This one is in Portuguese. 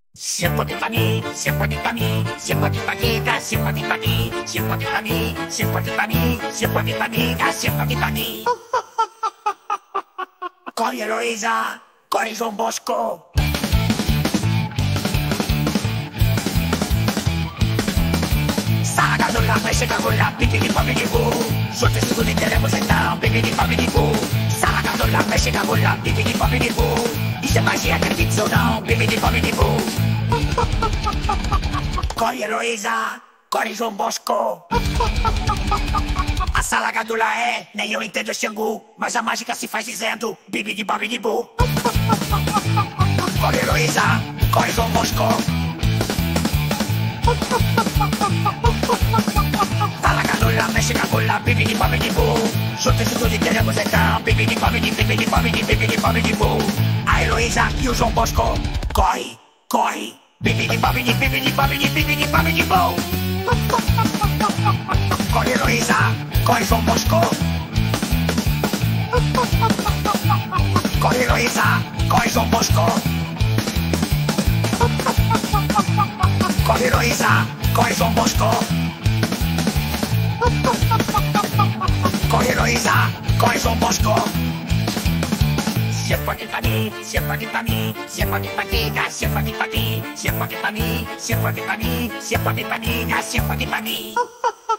Sympathy for me, sympathy for me, sympathy for me, got sympathy for me, sympathy for me, sympathy for me, sympathy for me, got sympathy for me. Corre Heloísa, corre João Bosco. Saga do lá, vai chegar por lá, pipi de pobre de bu. Juntos tudo e teremos então, pipi de pobre de bu. Saga do lá, vai chegar por lá, pipi de pobre de bu. Isso é magia, acredite ou não, pipi de pobre de bu. Corre Heloísa, corre João Bosco. A salagadula é, nem eu entendo Xangu, mas a mágica se faz dizendo bibi de bobi de bu. Corre Heloísa, corre João Bosco. Salagadula, mexe na gula, bibi de bobi de bu. Juntos tudo e teremos então bibi de bobi de bibi de bobi de bibi de bobi de bu. A Heloísa e o João Bosco, corre, corre. Bibi de bobi de bibi de bobi de bibi de bobi de bu. Corre Heloísa, corre João Bosco. Corre Heloísa, corre João Bosco. Corre Heloísa, corre João Bosco. Corre Heloísa, corre João Bosco. Sympathy for me, sympathy for me, sympathy for me, got sympathy for me, sympathy for me, sympathy for me, sympathy for me, got sympathy for me.